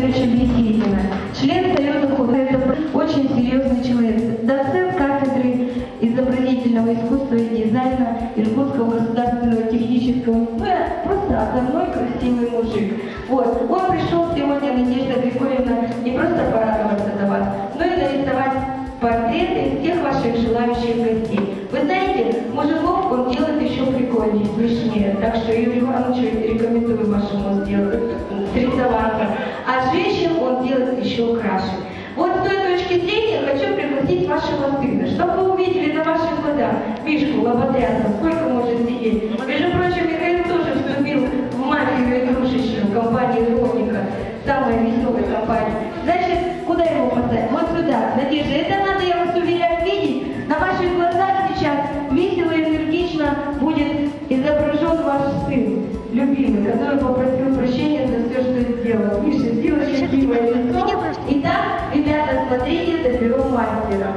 очень действительно. Член Союза художников, это очень серьезный человек. Доцент кафедры изобразительного искусства и дизайна Иркутского государственного технического. Ну, просто озорной, красивый мужик. Вот. Он пришел сегодня, Надежда Григорьевна, не просто порадоваться за вас, но и нарисовать портреты всех ваших желающих гостей. Вы знаете, мужиков он делает еще прикольнее, смешнее, так что Юрию Ивановичу рекомендую вашему сделать, срисоваться. А женщин он делает еще краше. Вот с той точки зрения хочу пригласить вашего сына, чтобы вы увидели на ваших глазах Мишку Лоботряса, сколько может сидеть. Между прочим, Михаил тоже вступил в маленькую игрушечную компанию Ровника, самая веселая компания. Значит, куда его поставить? Вот сюда. Надежда, это надо, я вас уверяю, видеть. На ваших глазах сейчас весело и энергично будет изображен ваш сын, любимый, который попросил прощения за все, что сделал. Миша, сделай счастливое лицо. Итак, ребята, смотрите за пером мастера.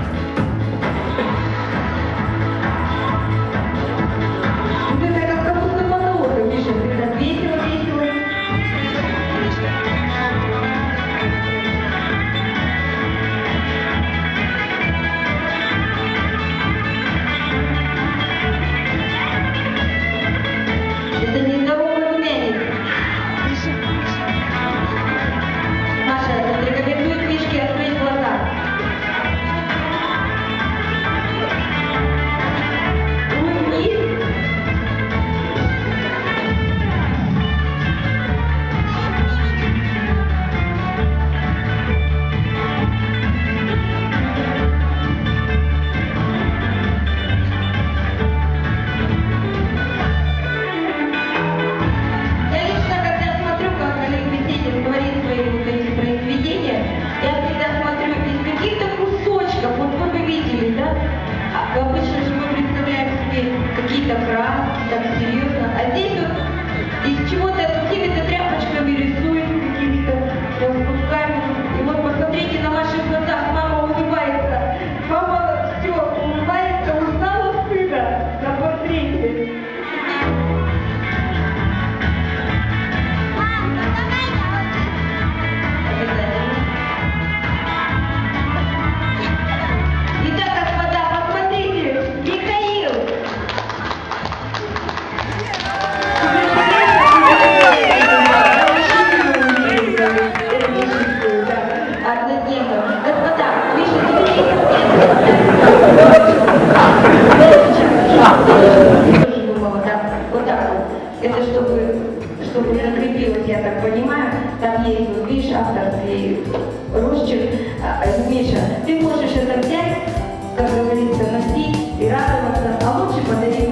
Это как будто монолога, Миша, ты так весело. Обычно же мы представляем себе какие-то краски, так серьезно, а здесь вот из чего-то какими-то тряпочками рисуем, какими-то кусками. И вот посмотрите, на ваших глазах мама улыбается. Мама все улыбается, узнала сына на портрете. Это чтобы закрепилось, я так понимаю, там есть, вот, видишь, авторский росчерк. Миша, ты можешь это взять, как говорится, носить и радоваться, а лучше подарить